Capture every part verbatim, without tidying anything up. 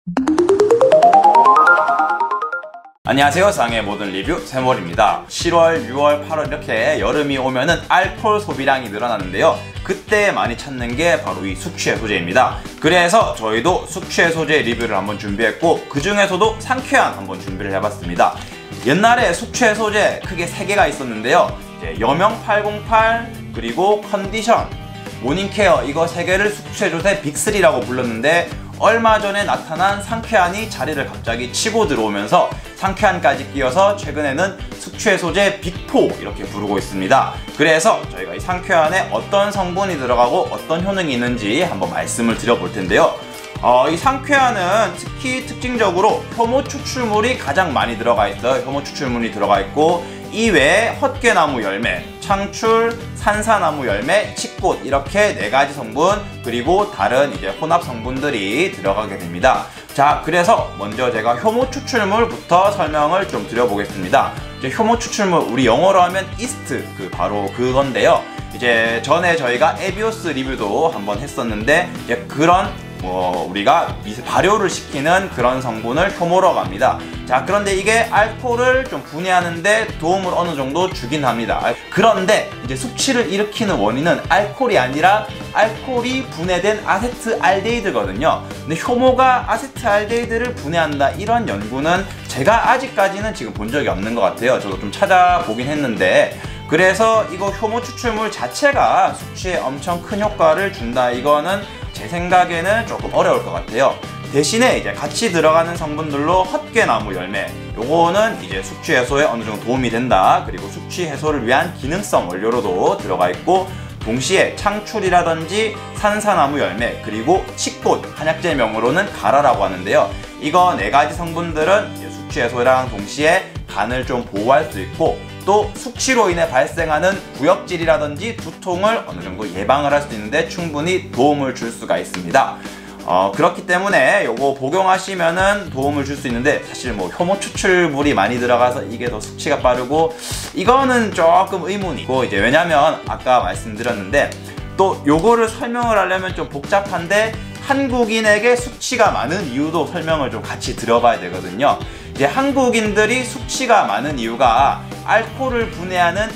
안녕하세요. 쌍의 모든 리뷰 세몰입니다. 칠월, 유월, 팔월 이렇게 여름이 오면은 알코올 소비량이 늘어나는데요. 그때 많이 찾는 게 바로 이 숙취 해소제입니다. 그래서 저희도 숙취 해소제 리뷰를 한번 준비했고, 그 중에서도 상쾌한 한번 준비를 해봤습니다. 옛날에 숙취 해소제 크게 세 개가 있었는데요. 이제 여명 팔공팔, 그리고 컨디션, 모닝케어, 이거 세 개를 숙취 해소제 빅쓰리라고 불렀는데, 얼마 전에 나타난 상쾌한이 자리를 갑자기 치고 들어오면서 상쾌한까지 끼어서 최근에는 숙취 해소제 빅포 이렇게 부르고 있습니다. 그래서 저희가 이 상쾌한에 어떤 성분이 들어가고 어떤 효능이 있는지 한번 말씀을 드려볼 텐데요. 어, 이 상쾌한은 특히 특징적으로 효모 추출물이 가장 많이 들어가 있어요. 효모 추출물이 들어가 있고, 이외에 헛개나무 열매, 창출, 산사나무 열매, 칡꽃, 이렇게 네 가지 성분, 그리고 다른 이제 혼합 성분들이 들어가게 됩니다. 자, 그래서 먼저 제가 효모 추출물부터 설명을 좀 드려보겠습니다. 이제 효모 추출물, 우리 영어로 하면 이스트, 그 바로 그건데요. 이제 전에 저희가 에비오스 리뷰도 한번 했었는데, 이제 그런 뭐 우리가 발효를 시키는 그런 성분을 효모라고 합니다. 자, 그런데 이게 알코올을 좀 분해하는데 도움을 어느 정도 주긴 합니다. 그런데 이제 숙취를 일으키는 원인은 알코올이 아니라 알코올이 분해된 아세트알데히드거든요. 근데 효모가 아세트알데히드를 분해한다, 이런 연구는 제가 아직까지는 지금 본 적이 없는 것 같아요. 저도 좀 찾아보긴 했는데, 그래서 이거 효모 추출물 자체가 숙취에 엄청 큰 효과를 준다, 이거는 제 생각에는 조금 어려울 것 같아요. 대신에 이제 같이 들어가는 성분들로 헛개나무 열매, 요거는 이제 숙취 해소에 어느 정도 도움이 된다. 그리고 숙취 해소를 위한 기능성 원료로도 들어가 있고, 동시에 창출이라든지 산사나무 열매, 그리고 칡꽃, 한약재명으로는 가라라고 하는데요. 이거 네 가지 성분들은 이제 숙취 해소랑 동시에 간을 좀 보호할 수 있고, 또 숙취로 인해 발생하는 구역질이라든지 두통을 어느 정도 예방을 할 수 있는데 충분히 도움을 줄 수가 있습니다. 어, 그렇기 때문에 요거 복용하시면은 도움을 줄 수 있는데, 사실 뭐 효모 추출물이 많이 들어가서 이게 더 숙취가 빠르고, 이거는 조금 의문이고, 이제 왜냐면 아까 말씀드렸는데, 또 요거를 설명을 하려면 좀 복잡한데, 한국인에게 숙취가 많은 이유도 설명을 좀 같이 들어봐야 되거든요. 이제 한국인들이 숙취가 많은 이유가 알코올을 분해하는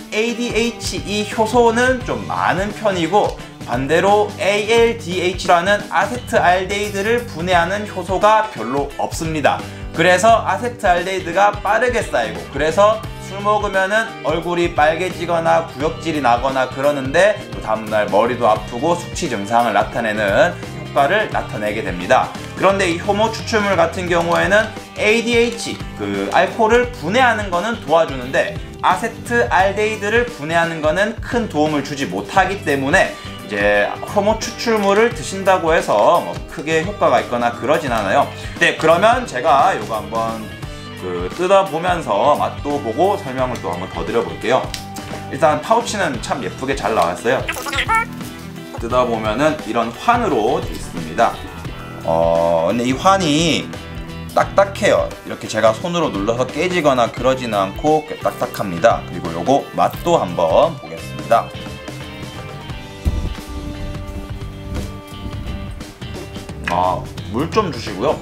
에이디에이치 효소는 좀 많은 편이고, 반대로 에이엘디에이치라는 아세트알데히드를 분해하는 효소가 별로 없습니다. 그래서 아세트알데히드가 빠르게 쌓이고, 그래서 술 먹으면은 얼굴이 빨개지거나 구역질이 나거나 그러는데, 또 다음날 머리도 아프고 숙취 증상을 나타내는 효과를 나타내게 됩니다. 그런데 이 효모 추출물 같은 경우에는 에이디에이치, 그 알코올을 분해하는 거는 도와주는데 아세트알데히드를 분해하는 거는 큰 도움을 주지 못하기 때문에, 이제 효모 추출물을 드신다고 해서 뭐 크게 효과가 있거나 그러진 않아요. 네, 그러면 제가 이거 한번 그 뜯어보면서 맛도 보고 설명을 또 한번 더 드려볼게요. 일단 파우치는 참 예쁘게 잘 나왔어요. 뜯어보면은 이런 환으로 되어 있습니다. 어, 근데 이 환이 딱딱해요. 이렇게 제가 손으로 눌러서 깨지거나 그러지는 않고 꽤 딱딱합니다. 그리고 요거 맛도 한번 보겠습니다. 아, 물 좀 주시고요.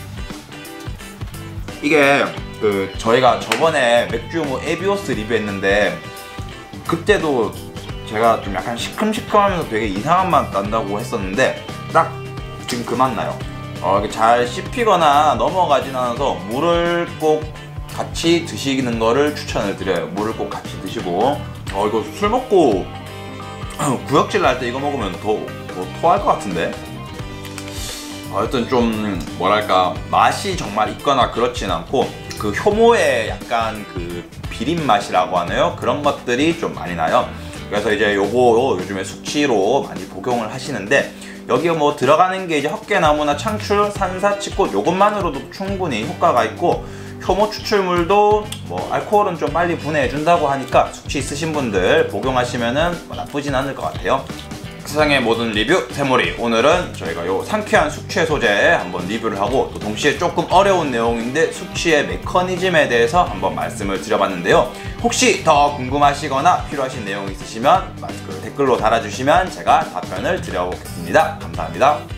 이게 그 저희가 저번에 맥주 뭐 에비오스 리뷰했는데, 그때도 제가 좀 약간 시큼시큼하면서 되게 이상한 맛 난다고 했었는데, 딱 지금 그 맛 나요. 어, 이게 잘 씹히거나 넘어가진 않아서 물을 꼭 같이 드시는 거를 추천을 드려요. 물을 꼭 같이 드시고. 어, 이거 술 먹고 구역질 날 때 이거 먹으면 더, 더 토할 것 같은데? 하여튼 좀 뭐랄까, 맛이 정말 있거나 그렇진 않고, 그 효모의 약간 그 비린 맛이라고 하나요? 그런 것들이 좀 많이 나요. 그래서 이제 요거 요즘에 숙취로 많이 복용을 하시는데, 여기에 뭐 들어가는 게 이제 헛개나무나 창출, 산사, 칡꽃, 요것만으로도 충분히 효과가 있고, 효모 추출물도 뭐 알코올은 좀 빨리 분해해 준다고 하니까 숙취 있으신 분들 복용하시면은 뭐 나쁘진 않을 것 같아요. 세상의 모든 리뷰 세몰이, 오늘은 저희가 요 상쾌한 숙취 해소제 한번 리뷰를 하고, 또 동시에 조금 어려운 내용인데 숙취의 메커니즘에 대해서 한번 말씀을 드려봤는데요. 혹시 더 궁금하시거나 필요하신 내용 있으시면 댓글로 달아주시면 제가 답변을 드려보겠습니다. 감사합니다.